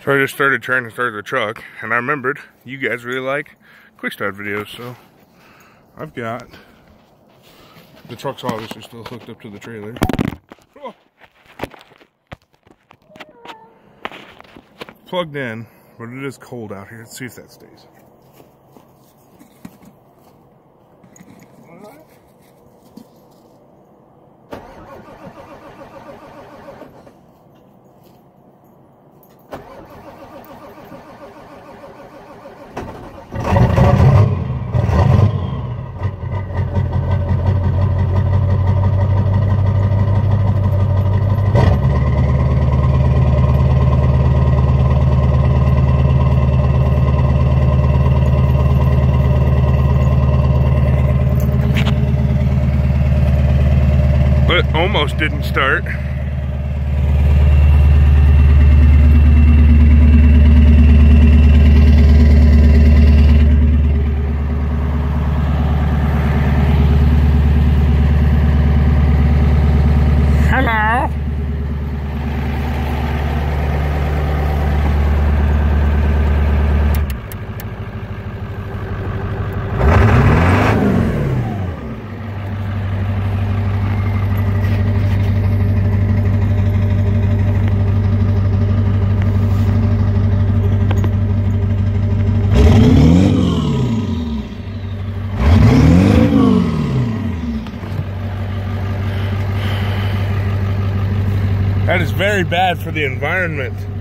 So I just started trying to start the truck, and I remembered you guys really like quick start videos, so I've got the truck's obviously still hooked up to the trailer. Oh. Plugged in, but it is cold out here. Let's see if that stays. But almost didn't start. Hello. That is very bad for the environment.